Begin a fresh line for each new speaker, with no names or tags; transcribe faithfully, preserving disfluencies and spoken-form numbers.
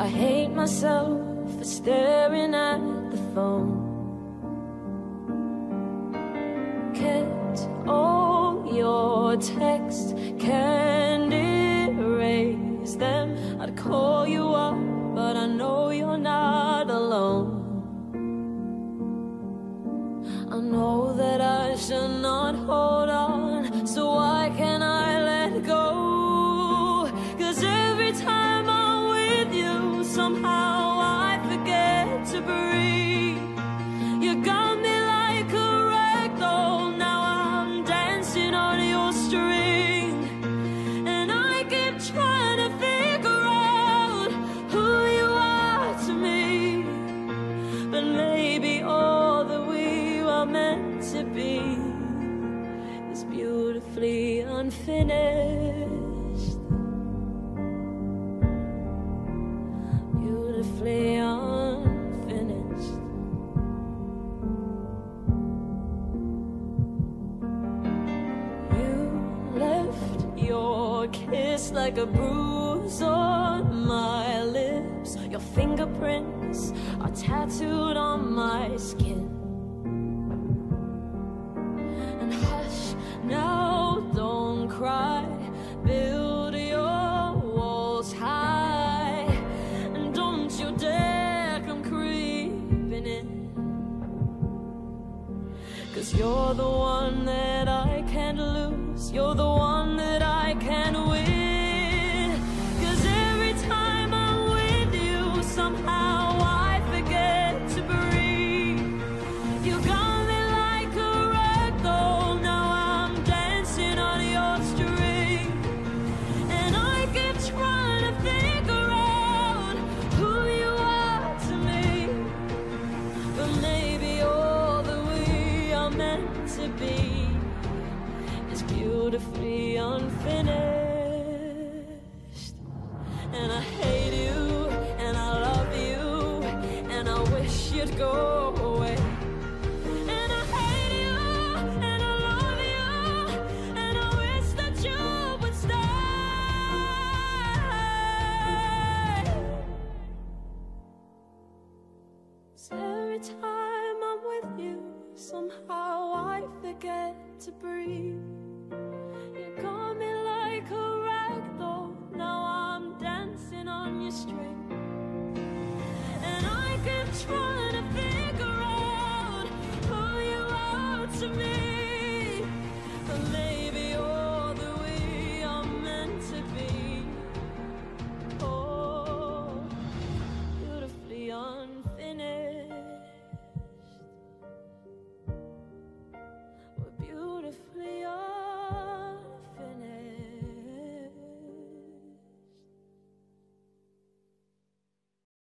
I hate myself for staring at the phone. Kept all your texts, can't erase them. I'd call you up, but I know you're not alone. I know that I should not hold on, so why can't I let go? 'Cause every time I'm with you, somehow I forget to breathe. You got me like a ragdoll, now I'm dancing on your string. And I keep trying to figure out who you are to me. But maybe all that we were meant to be is beautifully unfinished. Beautifully unfinished. You left your kiss like a bruise on my lips. Your fingerprints are tattooed on my skin. And hush, now don't cry. Build your walls high, and don't you dare come creeping in. 'Cause you're the one that I can't lose. You're the one that I can't win. 'Cause every time I'm with you, somehow I forget to breathe. You got me like a ragdoll, now I'm dancing on your string. And I keep trying to figure out who you are to me. But maybe all that we are meant to be is beautifully unfinished. And I hate you, and I love you, and I wish you'd go away. And I hate you, and I love you, and I wish that you would stay. So every time I'm with you, somehow I forget to breathe.